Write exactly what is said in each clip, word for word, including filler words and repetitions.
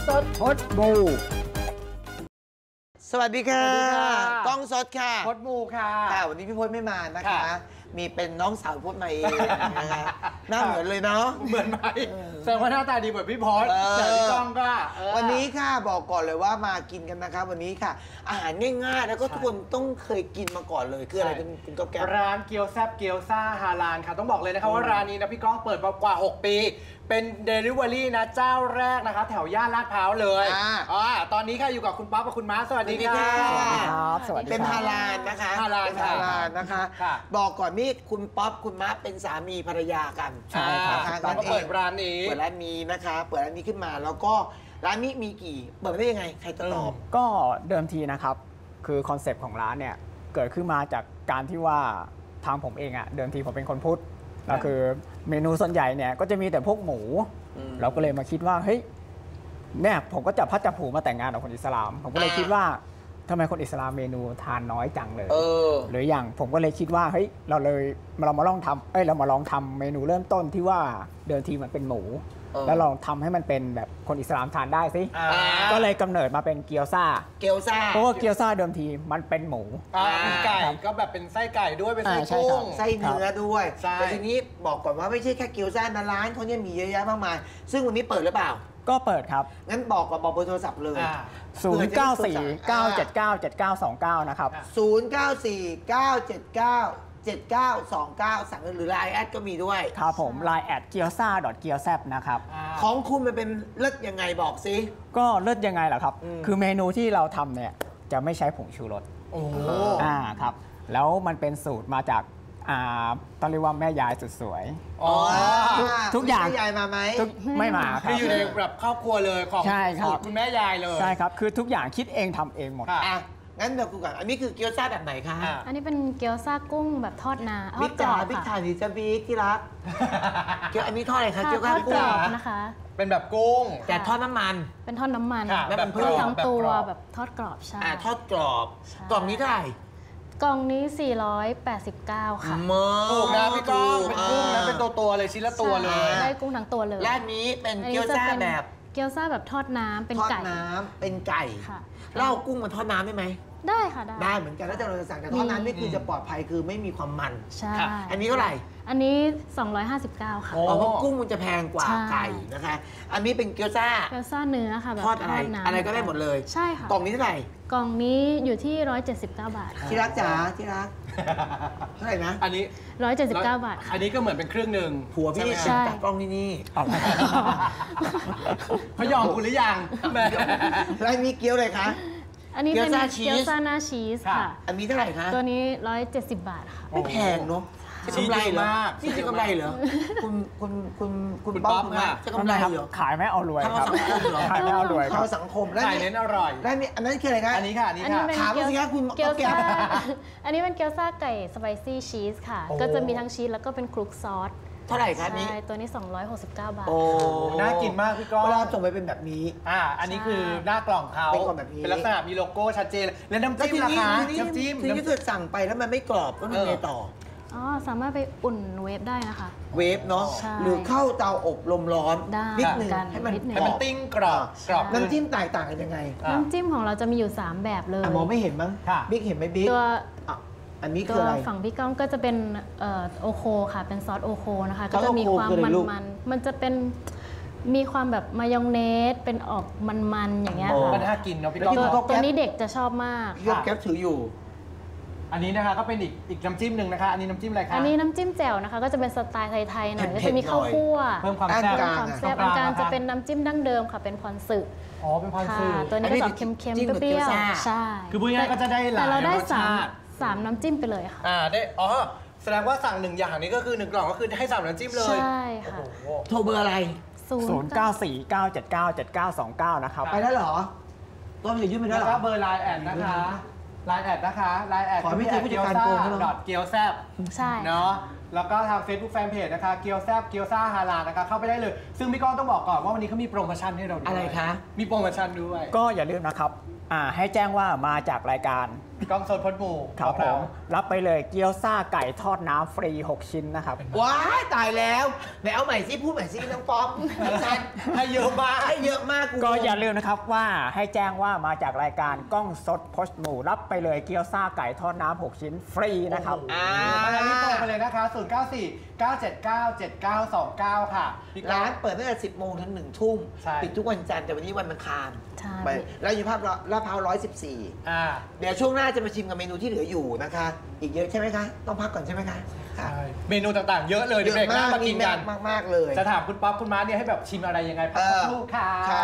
สดพดมูสวัสดีค่ะกล้องสดค่ะพดมูค่ะค่ะวันนี้พี่พจน์ไม่มานะคะมีเป็นน้องสาวพจน์มาเองนะคะหน้าเหมือนเลยเนาะเหมือนไหมแสดงว่าหน้าตาดีเหมือนพี่พจน์แต่พี่กล้องก็วันนี้ค่ะบอกก่อนเลยว่ามากินกันนะคะวันนี้ค่ะอาหารง่ายๆแล้วก็ทุกคนต้องเคยกินมาก่อนเลยคืออะไรคุณก๊อฟแก้วร้านเกี๊ยวแซ่บเกี๊ยวซ่าฮาลาลค่ะต้องบอกเลยนะคะว่าร้านนี้นะพี่ก้องเปิดมากว่าหกปีเป็นเดลิเวอรี่นะเจ้าแรกนะคะแถวย่านลาดพร้าวเลยอ่าตอนนี้ค่ะอยู่กับคุณป๊อปกับคุณม้าสวัสดีค่ะสวัสดีครับสวัสดีเป็นฮาลาลนะคะฮาลาลเป็นฮาลาลนะคะบอกก่อนนี่คุณป๊อปคุณม้าเป็นสามีภรรยากันใช่ค่ะก็เปิดร้านนี้เปิดร้านนี้นะคะเปิดร้านนี้ขึ้นมาแล้วก็ร้านนี้มีกี่เปิดได้ยังไงใครตลอดก็เดิมทีนะครับคือคอนเซปต์ของร้านเนี่ยเกิดขึ้นมาจากการที่ว่าทางผมเองอะเดิมทีผมเป็นคนพุทธแล้วคือเมนูส่วนใหญ่เนี่ยก็จะมีแต่พวกหมูเราก็เลยมาคิดว่าเฮ้ยเนี่ยผมก็จับพัดจับผูมาแต่งงานกับคนอิสลามผมก็เลยคิดว่าทำไมคนอิสลามเมนูทานน้อยจังเลยหรืออย่างผมก็เลยคิดว่าเฮ้ยเราเลยเรามาลองทำเอ้ยเรามาลองทำเมนูเริ่มต้นที่ว่าเดิมทีมันเป็นหมูแล้วลองทำให้มันเป็นแบบคนอิสลามทานได้สิก็เลยกำเนิดมาเป็นเกี๊ยวซ่าเกี๊ยวซ่าเพราะว่าเกี๊ยวซ่าเดิมทีมันเป็นหมูไก่ก็แบบเป็นไส้ไก่ด้วยเป็นไส้กุ้งไส้เนื้อด้วยแต่ทีนี้บอกก่อนว่าไม่ใช่แค่เกี๊ยวซ่านะร้านเขาเนี่ยมีเยอะแยะมากมายซึ่งวันนี้เปิดหรือเปล่าก็เปิดครับงั้นบอกก่อนบอกเบอร์โทรศัพท์เลยศูนย์ เก้า สี่ เก้า เจ็ด เก้า เจ็ด เก้า สอง เก้านะครับศูนย์ เก้า สี่ เก้า เจ็ด เก้า เจ็ด เก้า สอง เก้าสั่งหรือ ไลน์ แอดก็มีด้วยครับผม ไลน์ แอดเกียวซ่าเกียวแซบนะครับของคุณมันเป็นเลิศยังไงบอกสิก็เลิศยังไงล่ะครับคือเมนูที่เราทำเนี่ยจะไม่ใช้ผงชูรสโอ้อ่าครับแล้วมันเป็นสูตรมาจากอ่าต้องเรียกว่าแม่ยายสุดสวยอ๋อทุกอย่างแม่ยายมาไหมไม่มาครับคืออยู่ในแบบครอบครัวเลยของสูตรคุณแม่ยายเลยใช่ครับคือทุกอย่างคิดเองทำเองหมดอ่ะงั้นเดี๋ยวกูก่อนอันนี้คือเกี๊ยวซ่าแบบไหนคะอันนี้เป็นเกี๊ยวซ่ากุ้งแบบทอดนาบิ๊กจ๋าบิ๊กถ่ายดิจะบิ๊กที่รักเกี๊ยวอันนี้ทอดอะไรคะเกี๊ยวซ่ากุ้งนะคะเป็นแบบกุ้งแต่ทอดน้ำมันเป็นทอดน้ำมันแล้วเป็นเพิ่มทั้งตัวแบบทอดกรอบใช่ทอดกรอบกล่องนี้เท่าไหร่กล่องนี้สี่ร้อยแปดสิบเก้าค่ะถูกนะพี่ก้องเป็นกุ้งนะเป็นตัวๆเลยชิ้นละตัวเลยได้กุ้งทั้งตัวเลยและนี้เป็นเกี๊ยวซ่าแบบเกี๊ยวซ่าแบบทอดน้ำเป็นไก่ทอดน้ำเป็นไก่แล้วเอากุ้งมาทอดน้ำได้ไหมได้ค่ะได้ได้เหมือนกันแล้วแต่เราจะสั่งแต่ทอดน้ำนี่คือจะปลอดภัยคือไม่มีความมันใช่อันนี้เท่าไหร่อันนี้สองร้อยห้าสิบเก้าค่ะอ๋อเพราะกุ้งมันจะแพงกว่าไก่นะคะอันนี้เป็นเกี๊ยวซ่าเกี๊ยวซ่าเนื้อค่ะแบบทอดอะไรอะไรก็ได้หมดเลยใช่ค่ะกล่องนี้เท่าไหร่กล่องนี้อยู่ที่หนึ่งร้อยเจ็ดสิบเก้าบาทที่รักจ๋าที่รักเท่าไหร่นะอันนี้หนึ่งร้อยเจ็ดสิบเก้าบาทอันนี้ก็เหมือนเป็นเครื่องหนึ่งผัวพี่จับกล้องที่นี่เขายอมคุณหรือยังแล้วมีเกี๊ยวอะไรคะอันนี้เป็นเกี๊ยวซ่าหน้าชีสค่ะอันนี้เท่าไหร่คะตัวนี้หนึ่งร้อยเจ็ดสิบบาทค่ะไม่แพงเนาะจะกำไรมากนี่จะกำไรเหรอคุณคุณคุณคุณป๊อปค่ะจะกำไรเหรอขายไม่เอารวยครับขายไม่เอารวยเขาสังคมแล้วเน้นอร่อยแล้วนี่อันนั้นคืออะไรคะอันนี้ค่ะอันนี้ค่ะถามสิคะคุณเกี๊ยวซ่าอันนี้เป็นเกี๊ยวซ่าไก่สไปซี่ชีสค่ะก็จะมีทั้งชีสแล้วก็เป็นคลุกซอสเท่าไหร่คะนี้ตัวนี้สองร้อยหกสิบเก้าบาทโอ้น่ากินมากพี่ก้องเวลาส่งไปเป็นแบบนี้อ่าอันนี้คือหน้ากล่องเขาเป็นกล่องแบบนี้เป็นลักษณะมีโลโก้ชัดเจนแล้วน้ำจิ้มราคาน้ำจิ้มทีนี้เกิดสั่งไปแล้วมันไม่กรอบก็ทำไงต่ออ๋อสามารถไปอุ่นเวฟได้นะคะเวฟเนาะหรือเข้าเตาอบลมร้อนนิดนึงให้มันให้มันติ้งกรอบกรอบน้ำจิ้มแตกต่างกันยังไงน้ำจิ้มของเราจะมีอยู่สามแบบเลยมองไม่เห็นมั้งบิ๊กเห็นไหมบิ๊กตัวอันนี้คืออะไรฝั่งพี่ก้องก็จะเป็นโอโคค่ะเป็นซอสโอโคนะคะก็จะมีความมันมันมันจะเป็นมีความแบบมายองเนสเป็นออกมันๆอย่างเงี้ยค่ะมันน่ากินเนาะพี่ก้องตัวนี้เด็กจะชอบมากยกแก๊ปถืออยู่อันนี้นะคะก็เป็นอีกอีกน้ำจิ้มหนึ่งนะคะอันนี้น้ำจิ้มอะไรคะอันนี้น้ำจิ้มแจ่วนะคะก็จะเป็นสไตล์ไทยๆหน่อยก็จะมีข้าวคั่วเพิ่มความแซ่บความแซ่บอันกลางจะเป็นน้ำจิ้มดั้งเดิมค่ะเป็นพรสึอ๋อเป็นพรสึตัวนี้ก็จะเค็มๆเปรี้ยวๆใช่คือพูดง่ายๆก็จะได้หลายแต่เราได้สามสามน้ำจิ้มไปเลยค่ะอ่าได้อ๋อแสดงว่าสั่งหนึ่งอย่างนี้ก็คือหนึ่งกล่องก็คือให้สามน้ำจิ้มเลยใช่ค่ะโทรเบอร์อะไรศูนย์ เก้า สี่ เก้า เจ็ด เก้า เจ็ด เก้า สอง เก้านะครับไปแล้วเหรอต้องไปยื่นไปแล้วแล้วก็เบอร์ไลน์แอดนะคะไลน์แอดนะคะไลน์แอดไม่ใช่ผู้จัดการโกงดอทเกียวแซบใช่เนาะแล้วก็ทาง Facebook Fanpage นะคะเกียวแซบเกียวซ่าฮาลาลนะคะเข้าไปได้เลยซึ่งพี่ก้องต้องบอกก่อนว่าวันนี้เขามีโปรโมชั่นให้เราด้วยอะไรคะมีโปรโมชั่นด้วยก็อย่าลืมนะครับให้แจ้งว่ามาจากรายการกล้องโซนพดหมู่ครับผมรับไปเลยเกี๊ยวซ่าไก่ทอดน้ำฟรี หก ชิ้นนะครับว้ายตายแล้วไหนเอาใหม่สิพูดใหม่สิน้องป๊อปชัดให้เยอะมากๆให้เยอะมากกูก็อย่าลืมนะครับว่าให้แจ้งว่ามาจากรายการกล้องสดพดหมู่รับไปเลยเกี๊ยวซ่าไก่ทอดน้ำหกชิ้นฟรีนะครับอ่ารีบโทรไปเลยนะคะ ศูนย์ เก้า สี่ เก้า เจ็ด เก้า เจ็ด เก้า สอง เก้า ค่ะพี่ก้องร้านเปิดตั้งแต่สิบโมงถึงหนึ่งทุ่มใช่ปิดทุกวันจันทร์แต่วันนี้วันอังคารใช่ไปแล้วอยู่ภาพลาดพร้าวร้อยสิบสี่อ่าเดี๋ยวช่วงหน้าจะมาชิมกับเมนูที่เหลืออยู่นะคะ อีกเยอะใช่ไหมคะ ต้องพักก่อนใช่ไหมคะค่ะใช่เมนูต่างๆ เยอะเลยเดี๋ยวเบรกหน้ามากินกันมากมากๆเลยจะถามคุณป๊อปคุณม้าเนี่ยให้แบบชิมอะไรยังไงพักสักครู่ค่ะค่ะ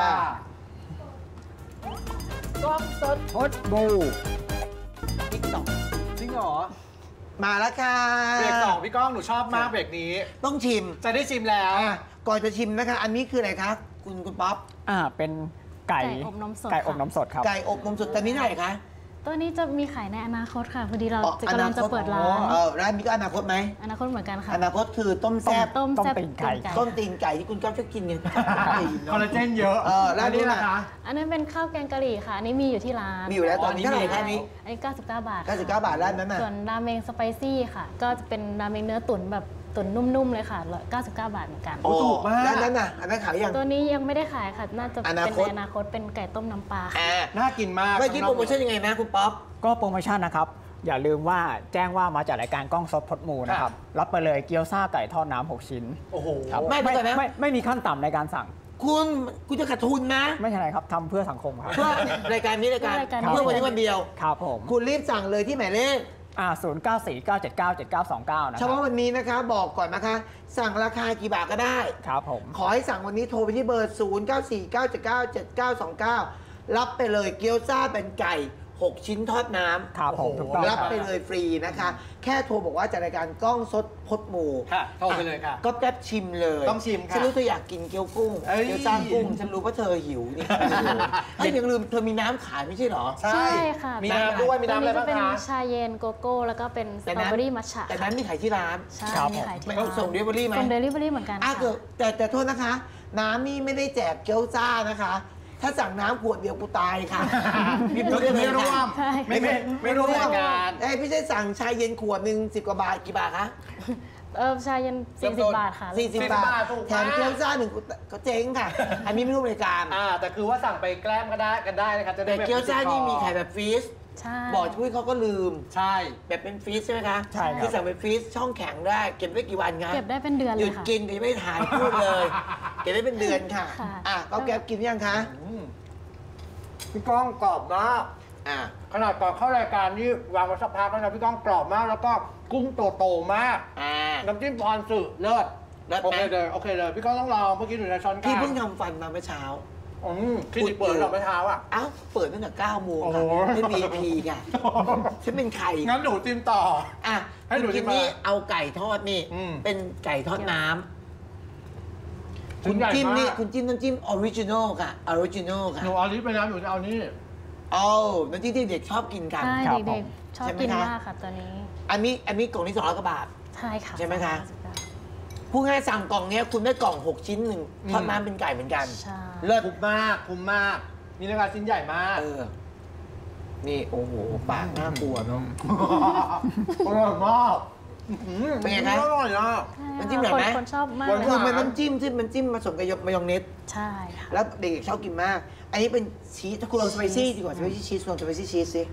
กล้องสดพดหมู่ติ๊กต็อกจริงเหรอมาแล้วค่ะเบรกสองพี่ก้องหนูชอบมากเบรกนี้ต้องชิมจะได้ชิมแล้วอ่ะก่อนจะชิมนะคะ อันนี้คืออะไรคะคุณคุณป๊อปอ่าเป็นไก่ไก่อบนมสดไก่อบค่ะนมสดครับไก่อบนมสดแต่นี้เท่าไหร่คะตัวนี้จะมีขายในอนาคตค่ะพอดีเราอ๋อจะกำลังจะเปิดร้านเออร้านมีก็อนาคตไหมอนาคตเหมือนกันค่ะอนาคตคือต้มแซ่บต้มต้มแซ่บตีนไก่ต้มตีนไก่ที่คุณก๊อฟชอบกินไงคอลลาเจนเยอะเออแล้วอันนี้นี่นะล่ะคะอันนั้นเป็นข้าวแกงกะหรี่ค่ะ อันนี้มีอยู่ที่ร้านมีอยู่แล้วตอนนี้อ๋อเท่าไหร่นี่มีคะนี้อันนี้เก้าสิบเก้าบาทเก้าสิบเก้าบาทร้านนั้นน่ะส่วนราเมงสไปซี่ค่ะ ก็จะเป็นราเมงเนื้อตุ๋นแบบตุ๋นนุ่มๆเลยค่ะเก้าสิบเก้าบาทเหมือนกันโอ้ถูกมากร้านนั้นน่ะอันนั้นขายยังตัวนี้ยังไม่ได้ขายค่ะ น่าจะอเป็นนาคตในอนาคตเป็นไก่ต้มน้ำปลาค่ะอ่าน่ากินมากเมื่อกี้โปรโมชั่นยังไงนะคุณป๊อปก็โปรโมชั่นนะครับ อย่าลืมว่าแจ้งว่ามาจากรายการกล้องสดพดหมู่นะครับ รับไปเลยเกี๊ยวซ่าไก่ทอดน้ำหกชิ้นโอ้โหครับไม่ไม่เดี๋ยวก่อนนะไม่ไม่มีขั้นต่ำในการสั่งคุณคุณจะขาดทุนนะไม่ใช่อะไรครับทำเพื่อสังคมครับเพื่อรายการนี้รายการรายการเพื่อวันนี้วันเดียวครับผมคุณรีบสั่งเลยที่หมายเลขอ่าศูนย์เก้าสี่เก้าเจ็ดเก้าเจ็ดเก้าสองเก้านะคเฉรับพาะวันนี้นะคะบอกก่อนนะคะ สั่งราคากี่บาทก็ได้ครับผมขอให้สั่งวันนี้โทรไปที่เบอร์ ศูนย์ เก้า สี่ เก้า เจ็ด เก้า เจ็ด เก้า สอง เก้า รับไปเลยเกี๊ยวซ่าเป็นไก่ หก ชิ้นทอดน้ำครับผมโอ้โหถูกต้องรับครับไปเลยฟรีนะคะ แค่โทรบอกว่าจากรายการกล้องสดพดหมู่ค่ะโทรไปเลยค่ะก็แป๊บชิมเลยต้องชิมค่ะฉันรู้เธออยากกินเกี๊ยวกุ้งเอ้ยเกี๊ยวซ่ากุ้ง ฉันรู้ว่าเธอหิวนี่เอ้ยยังลืมเธอมีน้ำขายไม่ใช่เหรอใช่ค่ะมีน้ำด้วยมีตัวน้ำอะไรนี้จะบ้างเป็นคะชาเย็นโกโก้ แล้วก็เป็นสแต่ตรอนั้นเบอรี่มัทฉะแต่นั้นมีขายที่ร้านใช่ครับมีขายที่ไม่ร้าต้องนส่งเดลิเวอรี่ไหมส่งเดลิเวอรี่เหมือนกันอ่ะค่ะเกิดแต่แต่โทษนะคะ น้ำนี่ไม่ได้แจกเกี๊ยวซ่านะคะ ถ้าสั่งน้ำขวดเดียวกูตายค่ะพี่ก็พูดคือได้ไม่เลยร่วค่ะมใช่ไม่ไม่ไม่ร่วมรายการเอ้ยพี่ใช่สั่งชาเย็นขวดหนึ่งสิบกว่าบาทกี่บาทคะเออชาเย็นเริ่มสี่สิต้บนบาทค่ะสี่สิบ 40 บาบาททถูกแถมมากเกี๊ยวซ่าหนึ่งก็เจ๊งค่ะ อันนี้ไม่ร่วมรายการอ่าแต่คือว่าสั่งไปแกล้มก็ได้กันได้นะครับจะได้แต่แบบเกี๊ยวซ่านี่มีขายแบบฟรีซใช่บอกช่วยเขาก็ลืมใช่แบบเป็นฟรีซใช่ไหมคะใช่ครับที่สั่งเป็นฟรีซช่องแข็งได้ เก็บไว้กี่วันคะเก็บได้เป็นเดือนหเลยุยดค่ะกินก็ยังไม่ทานพูดเลย เก็บได้เป็นเดือนค่ะค่ะอ่ะก็แก๊บกินยังคะอืมพี่ก้องกรอบมากอ่ะขนาดก่อนเข้ารายการนี่วางไว้สักพักแล้วนะพี่ก้องกรอบมาก แล้วก็กุ้งโตโตๆมากอ่าน้ำจิ้มพรสึเลิศเลิศไหมโอเคเลยโอเคเลยพี่ก้องต้องลองเมื่อกี้อยู่ในช้อนกลางพี่เพิ่งทำฟันมาเมื่อเช้าอืมคลินิกเปิดหรอไม่เท้าอ่ะเอ้าเปิดตั้งแต่เก้าโมงโอ้โหค่ะเป็น วี ไอ พี ค่ะฉันเป็นใครงั้นหนูจิ้มต่ออ่ะให้หนูคุณกินดีกว่านี่เอาไก่ทอดนี่อืมเป็นไก่ทอดน้ำชิ้คุนณใหญ่จิ้มนี่มากคุณจิ้มน้ำจิ้มออริจินอลค่ะออริจินอลค่ะหนูเอานี้ไปนะหนูจะเอานี่เอาน้ำจิ้มที่เด็กชอบกินกันใช่ครับผเด็มกๆ ชอบใช่ไหมกินคะมากค่ะตัวนี้อันนี้อันนี้กล่องนี้สองร้อยกว่าบาทใช่ค่ะใช่ไหมคะสามสิบเก้าพูดง่ายๆสั่งกล่องเนี้ยคุณได้กล่องหกชิ้นหนึ่งอืมทอดน้ำเป็นไก่เหมือนกันใช่เลิศคุ้มมากคุ้มมากนี่นะคะชิ้นใหญ่มากเออ นี่โอ้โหปากน่ากลัวเนาะอร่อยมากเป็นไงคะอร่อยอ่ะน้ำจิ้มอร่อยไหมคนคนชอบมากหวานเลยคือค่ะมันน้ำจิ้มที่มันจิ้มผสมกับมายองเนสใช่ค่ะแล้วเด็กๆชอบกินมาก อันนี้เป็นชีสถ้าคุณลองสไปซี่ดีกว่าสไปซี่ชีสลองสไปซี่ชีสสิ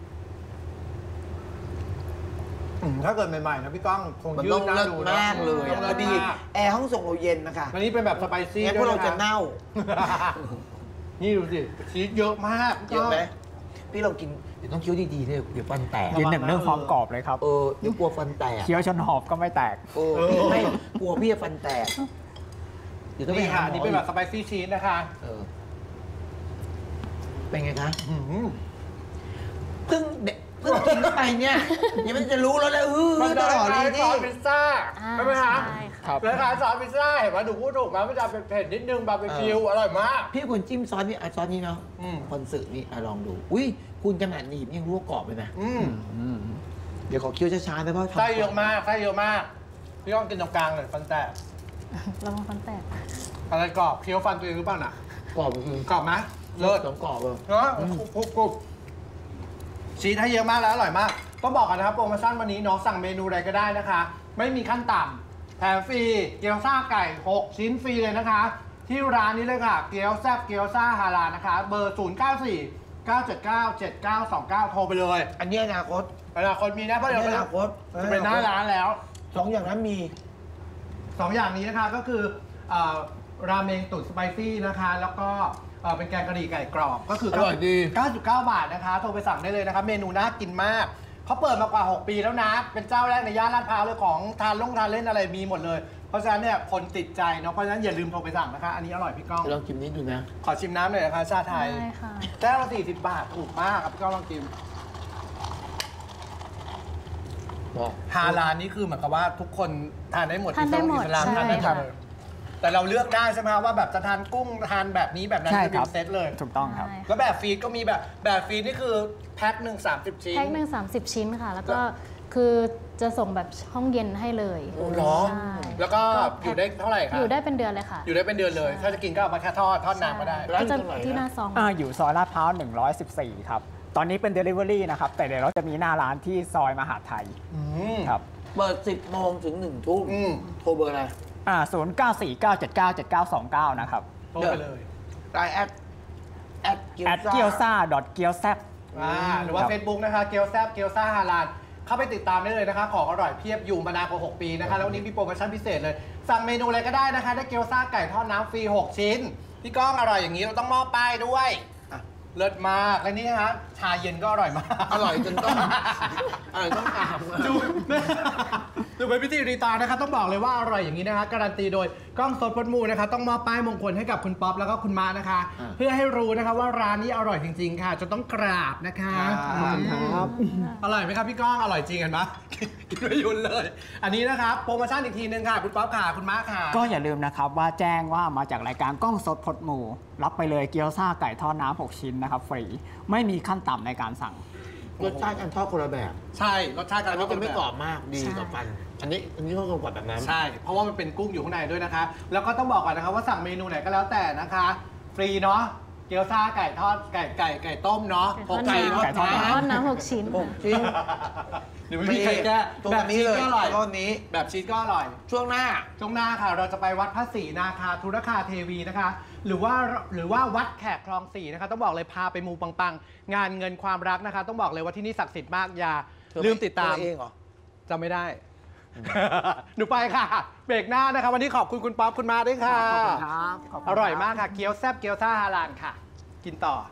อืมถ้าเกิดใหม่ๆนะพี่ก้องคงมันยืต้อดงน่าเลิศดูนะมากเลยอะต้พองอดีเลิศมากแอร์ห้องส่งเราเย็นนะคะอันนี้เป็นแบบสไปซี่งั้นพด้ววกยเรานะจะคะเน่านี่ดูสิชีสเยอะมากเยอะไหมพี่เรากินเดี๋ยวต้องเคี้ยวดีๆเนี่ยเดี๋ยวฟันแตกยืนหนึ่งเรื่องความกรอบเลยครับเออเดี๋ยวกลัวฟันแตกเคี้ยวจนหอบก็ไม่แตกเออไม่กลัวพี่จะฟันแตกเดี๋ยวต้องไปนี่หาค่ะหมอนี่เป็นแบบสไปซี่ชีสนะคะเออเป็นไงคะอืมเพิ่งเด็กเพิ่งกินเข้าไปเนี่ยยังไม่จะรู้แล้วนะเออมันตจะลอดคเลล้ายยๆซอนี่สพิซซ่าอ่าใช่ไหมคะใช่ค่ะครับคล้ายๆซอสพิซซ่าเห็นไหมหนูพูดถูกไหมมันจะเป็นเผ็ดนิดนึงบาร์บีคิวอร่อยมากพี่ควรจิ้มซอสนี่อ่ะซอสนี้เนาะอืมคอนสึนี่อ่ะลองดู อุ้ยคุณขนาดหนีบยังรู้ว่ากรอบเลยนะอืมเดี๋ยวขอเคี้ยวช้าๆนะเพราะทำไส้เยอะมากไส้เยอะมากพี่ก้องกินตรงกลางเลยฟันแตกระวังฟันแตกอะไรกรอบเคี้ยวฟันตัวเองหรือเปล่าน่ะกรอบคือกรอบไหมเลิเลิศศสองกรอบเลยเนาะกรุบกรุบชชีสให้เยอะมากแล้วอร่อยมากต้องบอกกันนะครับโปรโมชั่นวันนี้น้องสั่งเมนูใดก็ได้นะคะไม่มีขั้นต่ำแถมฟรีเกี๊ยวซ่าไก่หกชิ้นฟรีเลยนะคะที่ร้านนี้เลยค่ะเกี๊ยวแซ่บเกี๊ยวซ่าฮาลาลนะคะเบอร์ศูนย์ เก้า สี่ เก้า เจ็ด เก้า เจ็ด เก้า สอง เก้าโทรไปเลยอันนี้อนาคตอนาคตมีนะเพราะเดี๋ยวอนาคตจะเป็นหน้าร้านแล้วสองอย่างนั้นมีสองอย่างนี้นะคะก็คือราเมงตุ๋นสไปซี่นะคะแล้วก็เป็นแกงกะหรี่ไก่กรอบก็คืออร่อยดีเก้าสิบเก้า บาทนะคะโทรไปสั่งได้เลยนะคะเมนูน่ากินมากเขาเปิดมากว่าหกปีแล้วนะเป็นเจ้าแรกในย่านลาดพร้าวเลยของทานลงทานเล่นอะไรมีหมดเลยเพราะฉะนั้นเนี่ยคนติดใจเนาะเพราะฉะนั้นอย่าลืมโทรไปสั่งนะคะอันนี้อร่อยพี่ก้องลองชิมนิดดูนะขอชิมน้ำหน่อยนะคะชาไทยได้ค่ะแก้วละสี่สิบบาทถูกมากครับพี่ก้องลองชิมฮาลาลนี่คือเหมือนกับว่าทุกคนทานได้หมดทานได้หมดอิสลามใช่ทานได้หมดค่ะเลยแต่เราเลือกได้ใช่ไหมครับว่าแบบจะทานกุ้งทานแบบนี้แบบนั้นใช่คือครัเป็บนเซตเลยถูกต้องครับใช่แล้วแบบฟีดก็มีแบบแบบฟีดนี่คือแพ็คหนึ่งสามสิบชิ้นแพ็คหนึ่งสามสิบชิ้นค่ะ แล้วก็คือจะส่งแบบห้องเย็นให้เลยโอ้เหรอใช่แล้วก็อยู่ได้เท่าไหร่คะอยู่ได้เป็นเดือนเลยค่ะอยู่ได้เป็นเดือนเลย ถ้าจะกินก็เอามาแค่ทอดทอดน้ำก็ได้ร้านก็จะอยู่ตรงไหนนะที่หน้าซองอ่าอยู่ซอยลาดพร้าวหนึ่งร้อยสิบสี่ครับตอนนี้เป็น Delivery นะครับแต่เดี๋ยวเราจะมีหน้าร้านที่ซอยมหาดไทยอืมครับเปิดสิบโมงถึงหนึ่งทุ่มอืมโทรเบอร์อะไรอ่าศูนย์ เก้า สี่ เก้า เจ็ด เก้า เจ็ด เก้า สอง เก้านะครับโทรไปเลยไลน์แอดแอดเกียวแอดเกียวซ่าดอทเกียวแซบอ่าหรือว่าครับ Facebook นะคะเกียวแซบเกียวซ่าฮาลาลเข้าไปติดตามได้เลยนะคะของอร่อยเพียบอยู่มานานกว่าหกปีนะคะแล้ววันนี้มีโปรโมชั่นพิเศษเลย สั่งเมนูอะไรก็ได้นะคะได้เกียวซ่าไก่ทอดน้ำฟรีหกชิ้นพี่ก้องอร่อยอย่างนี้เราต้องมอบป้ายด้วยเลิศมากและนี่นะคะชาเย็นก็อร่อยมากอร่อยจนต้องอร่อยต้องตามดูดูเป็นพิธีรีตานะคะต้องบอกเลยว่าอร่อยอย่างนี้นะคะการันตีโดยกล้องสดพดมูนะคะต้องมอบป้ายมงคลให้กับคุณป๊อปแล้วก็คุณมานะคะ เพื่อให้รู้นะคะว่าร้านนี้อร่อยจริง ๆ ค่ะจะต้องกราบนะคะครับอร่อยไหมครับพี่ก้องอร่อยจริงเห็นไหมกินไม่หยุดเลย อันนี้นะครับโปรโมชั่นอีกทีนึงค่ะคุณป๊อปค่ะคุณมาค่ะก็อย่าลืมนะครับว่าแจ้งว่ามาจากรายการกล้องสดพดหมู่รับไปเลยเกี๊ยวซ่าไก่ทอดน้ำหกชิ้นนะครับฟรีไม่มีขั้นต่ำในการสั่งรสชาติการทอดคนละแบบใช่รสชาติกัอันนนี้จะไม่กรอบมากดีใช่กับฟัน อันนี้อันนี้เขากรอบแบบนั้นใช่เพราะว่ามันเป็นกุ้งอยู่ข้างในด้วยนะคะ แล้วก็ต้องบอกก่อนนะคะว่าสั่งเมนูไหนก็แล้วแต่นะคะ ฟรีเนาะเกี๊ยวซ่าไก่ทอดไก่ไก่ไก่ต้มเนาะไก่ทอดไก่ทอดน้ำไก่ทอดน้ำหกชิ้นหกชิ้นเดี๋ยวไม่มีใครแก้ตรงแบบนี้ชีสเลยก็อร่อยก้อนนี้แบบชีสก็อร่อยช่วงหน้าช่วงหน้าค่ะเราจะไปวัดพระศรีนาคาธุรคาเทวีนะคะ หรือว่าหรือว่าวัดแขกคลองสี่นะคะต้องบอกเลยพาไปมูปังๆงานเงินความรักนะคะ ต้องบอกเลยว่าที่นี่ศักดิ์สิทธิ์มากอย่าเธอลืมติดตามเธอเองเหรอจำไม่ได้ หนูไปค่ะเบรกหน้านะคะ วันนี้ขอบคุณคุณป๊อปคุณมาด้วยค่ะขอบคุณครับขบคุณคอบร่อยมากค่ะเกี๊ยวแซ่บเกี๊ยวซ่าฮาลาลค่ะ กินต่อ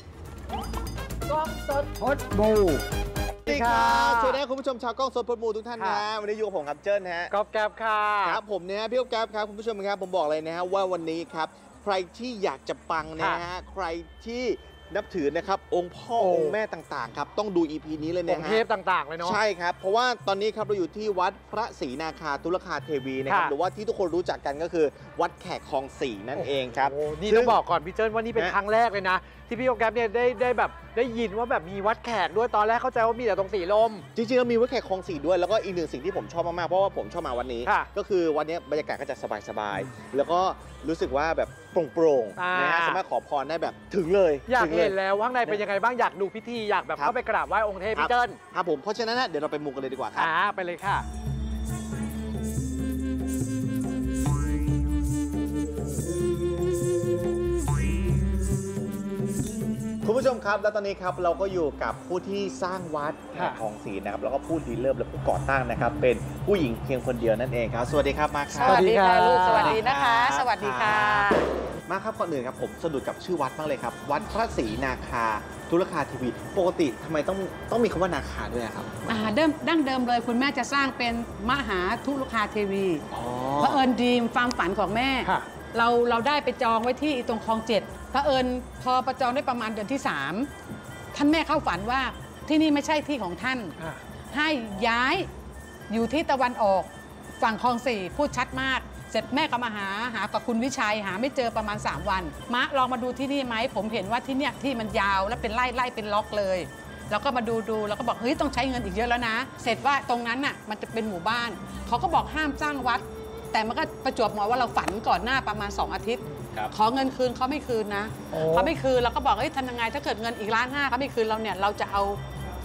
พดบูสวัสดีครับสวัสดีครับคุณผู้ชมชาวกล้องสดพดมูทุกท่านนะค่ะฮะวันนี้อยู่กับผมครับเจิ้นฮะกอบแก๊บค่ะครับผมเนี่ยพี่แก๊ปครับคุณผู้ชมครับผมบอกเลยนะฮะว่าวันนี้ครับใครที่อยากจะปังนะฮะใครที่นับถือนะครับองค์พ่อโอ้องค์แม่ต่างๆครับต้องดู อี พี นี้เลยอนะงค์ฮะเทพต่างๆ เลยเนาะใช่ครับเพราะว่าตอนนี้ครับเราอยู่ที่วัดพระศรีนาคาธุรคาเทวีนะครับค่ะหรือว่าที่ทุกคนรู้จักกันก็คือวัดแขกคลองสี่นั่นเองครับโอ้นี่ซึ่ต้องบอกก่อนพี่เจิ้นว่านี่เป็นนะครั้งแรกเลยนะ ที่พี่โอแกรมเนี่ยได้ได้แบบได้ยินว่าแบบมีวัดแขกด้วยตอนแรกเข้าใจว่ามีแต่ตรงสีลมจริงๆแล้วมีวัดแขกคลองสี่ด้วยแล้วก็อีกหนึ่งสิ่งที่ผมชอบมากๆเพราะว่าผมชอบมาวันนี้ค่ะก็คือวันนี้บรรยากาศก็จะสบายๆแล้วก็รู้สึกว่าแบบโปร่งอ่าๆนะฮะสามารถขอพรได้แบบถึงเลยอยากถึงเห็นแล้วว่าข้างในเป็นยังไงบ้างอยากดูพิธีอยากแบบครับเข้าไปกราบไหว้องค์เทพครับพี่เจิ้นครับผมเพราะฉะนั้นนะเดี๋ยวเราไปมูกันเลยดีกว่าครับอ่าไปเลยค่ะคุณผู้ชมครับแล้วตอนนี้ครับเราก็อยู่กับผู้ที่สร้างวัดค่ะคลองศรีนะครับแล้วก็ผู้ที่เริ่มและผู้ก่อตั้งนะครับเป็นผู้หญิงเพียงคนเดียวนั่นเองครับสวัสดีครับมาครับสวัสดีค่ะลูกสวัสดีนะคะ สวัสดีค่ะมาครับก่อนอื่นครับผมสะดุดกับชื่อวัดมากเลยครับวัดพระศรีนาคาธุรคาทีวีปกติทำไมต้องต้องมีคำว่านาคาด้วยอะครับอ่าเดิมดั้งเดิมเลยคุณแม่จะสร้างเป็นมหาธุรคาเทวีอ๋อพระเผอิญดีมความฝันของแม่ค่ะเราเราได้ไปจองไว้ที่ตรงคลองเจ็ดพระเผอิญพอประจองได้ประมาณเดือนที่สามท่านแม่เข้าฝันว่าที่นี่ไม่ใช่ที่ของท่านอ่ะให้ย้ายอยู่ที่ตะวันออกฝั่งคลองสี่พูดชัดมาก เสร็จแม่ก็มาหาหากับคุณวิชัยหาไม่เจอประมาณสามวันมะลองมาดูที่นี่ไหมผมเห็นว่าที่เนี่ยที่มันยาวและเป็นไร่ไร่เป็นล็อกเลยแล้วก็มาดูดูแล้วก็บอกเฮ้ยต้องใช้เงินอีกเยอะแล้วนะ เสร็จว่าตรงนั้นน่ะมันจะเป็นหมู่บ้านเขาก็บอกห้ามสร้างวัด แต่มันก็ประจวบเหมาะว่าเราฝันก่อนหน้าประมาณสองอาทิตย์ ขอเงินคืนเขาไม่คืนนะโอ้เขาไม่คืนเราก็บอกเฮ้ยทำยังไงถ้าเกิดเงินอีกล้านห้าเขาไม่คืนเราเนี่ยเราจะเอา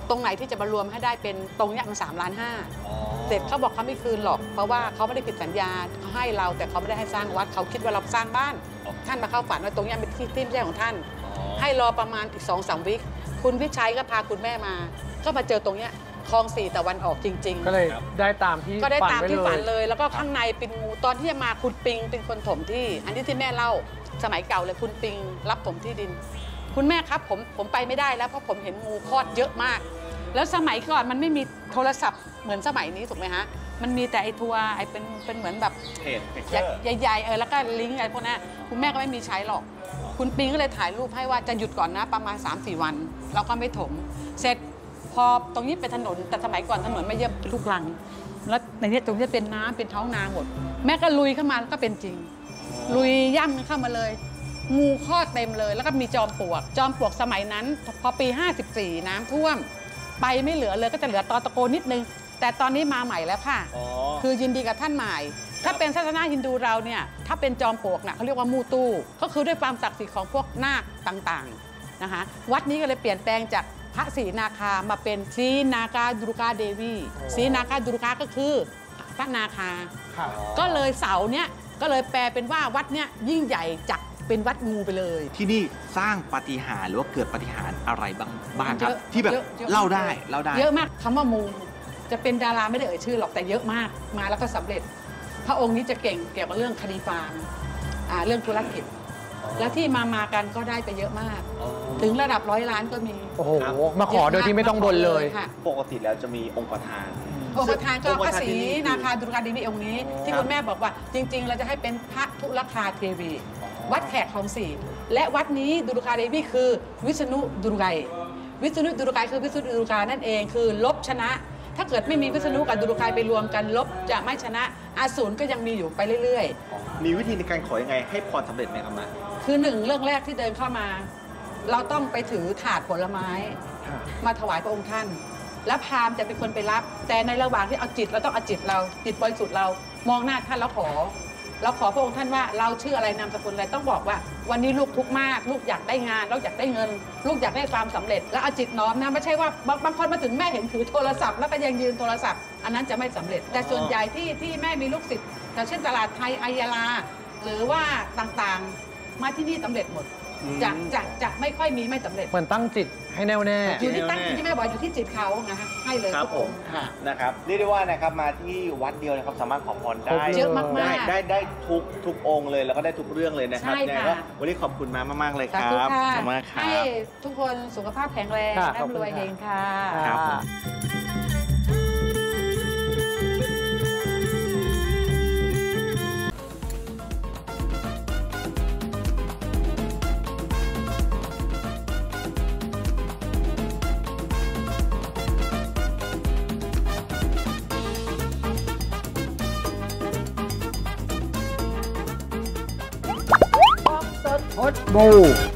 ตรงไหนที่จะมารวมให้ได้เป็นตรงเนี้ยมันสามล้านห้าเสร็จเขาบอกเขาไม่คืนหรอกเพราะว่าเขาไม่ได้ผิดสัญญาเขาให้เราแต่เขาไม่ได้ให้สร้างวัดเขาคิดว่าเราสร้างบ้านท่านมาเข้าฝันว่าตรงนี้เป็นที่ที่ไม่ใช่ของท่านให้รอประมาณอีกสองสามวิคุณวิชัยก็พาคุณแม่มาก็มาเจอตรงเนี้ยคลองสี่ตะวันออกจริงๆก็เลยได้ตามที่ก็ได้ตามที่ฝันเลยเลยแล้วก็ข้างในเป็นงูตอนที่จะมาคุณปิงเป็นคนถมที่อันนี้ที่แม่เล่าสมัยเก่าเลยคุณปิงรับถมที่ดินคุณแม่ครับผมผมไปไม่ได้แล้วเพราะผมเห็นงูคลอดเยอะมากแล้วสมัยก่อนมันไม่มีโทรศัพท์เหมือนสมัยนี้ถูกไหมฮะมันมีแต่ไอ้ทัวร์ไอ้เป็นเป็นเหมือนแบบใหญ่ๆเออแล้วก็ลิงก์อะไรพวกนั้นคุณแม่ก็ไม่มีใช้หรอกคุณปิงก็เลยถ่ายรูปให้ว่าจะหยุดก่อนนะประมาณ สามสี่ วันเราก็ไม่ถมเสร็จพอตรงนี้เป็นถนนแต่สมัยก่อนถนนไม่เยอะทุกลังแล้วในนี้ตรงนี้เป็นน้ำเป็นท้องนาหมดแม่ก็ลุยเข้ามาแล้วก็เป็นจริงลุยย่ำเข้ามาเลยงูคลอดเต็มเลยแล้วก็มีจอมปลวกจอมปลวกสมัยนั้นพอปีห้าสิบสี่น้ำท่วมไปไม่เหลือเลยก็จะเหลือตอตะโกนิดนึงแต่ตอนนี้มาใหม่แล้วค่ะคือยินดีกับท่านใหม่ถ้าเป็นศาสนาฮินดูเราเนี่ยถ้าเป็นจอมปลวกเนี่ยเขาเรียกว่ามูตู้ก็คือด้วยความศักดิ์สิทธิ์ของพวกนาคต่างๆนะคะวัดนี้ก็เลยเปลี่ยนแปลงจากพระศรีนาคามาเป็นศรีนาคาดุรกาเดวีศรีนาคาดุรกาก็คือพระนาคาก็เลยเสาเนี่ยก็เลยแปลเป็นว่าวัดเนี่ยยิ่งใหญ่จักเป็นวัดงูไปเลยที่นี่สร้างปาฏิหาริย์หรือว่าเกิดปาฏิหาริย์อะไรบ้างบ้างครับที่แบบเล่าได้เล่าได้เยอะมากคำว่ามูจะเป็นดาราไม่ได้เอ่ยชื่อหรอกแต่เยอะมากมาแล้วก็สำเร็จพระองค์นี้จะเก่งเกี่ยวกับเรื่องคดีฟาร์มเรื่องธุรกิจแล้วที่มามากันก็ได้ไปเยอะมากถึงระดับร้อยล้านก็มีโอ้โหมาขอโดยที่ไม่ต้องบนเลยปกติแล้วจะมีองค์ประธานองค์ประธานก็พระศรีนาคาดุรกาเดวีองค์นี้ที่คุณแม่บอกว่าจริงๆเราจะให้เป็นพระธุรคาเทวีวัดแขกคลองสี่และวัดนี้ดุรกาเดวีคือวิษณุดุรไกวิษณุดุรไกคือวิษณุดุรกานั่นเองคือลบชนะถ้าเกิดไม่มีวิษณุกับดุรไกไปรวมกันลบจะไม่ชนะอาสูรก็ยังมีอยู่ไปเรื่อยๆมีวิธีในการขอยังไงให้พรสำเร็จไหมครับมาคือหนึ่งเรื่องแรกที่เดินเข้ามาเราต้องไปถือถาดผลไม้มาถวายพระองค์ท่านแล้วพราหมณ์จะเป็นคนไปรับแต่ในระหว่างที่เอาจิตเราต้องเอาจิตเราจิตบริสุทธิ์เรามองหน้าท่านแล้วขอเราขอพระองค์ท่านว่าเราชื่ออะไรนามสกุลอะไรต้องบอกว่าวันนี้ลูกทุกข์มากลูกอยากได้งานลูกอยากได้เงินลูกอยากได้ความสำเร็จแล้วเอาจิตน้อมนะไม่ใช่ว่าบางคนมาถึงแม่เห็นถือโทรศัพท์แล้วก็ยังยืนโทรศัพท์อันนั้นจะไม่สำเร็จแต่ส่วนใหญ่ที่ที่แม่มีลูกศิษย์อย่างเช่นตลาดไทยอัยลาหรือว่าต่างๆมาที่นี่สำเร็จหมดจะจะจะไม่ค่อยมีไม่สำเร็จเหมือนตั้งจิตให้แน่วแน่อยู่ที่ตั้งที่แม่บอกอยู่ที่จิตเขาไงฮะให้เลยครับผมนะครับเรียกได้ว่านะครับมาที่วัดเดียวนะครับสามารถขอพรได้เยอะมากๆได้ได้ได้ทุกทุกองค์เลยแล้วก็ได้ทุกเรื่องเลยนะครับยังไงก็วันนี้ขอบคุณมากมากเลยครับขอบคุณมากครับให้ทุกคนสุขภาพแข็งแรงร่ำรวยเฮงค่ะครับพดบู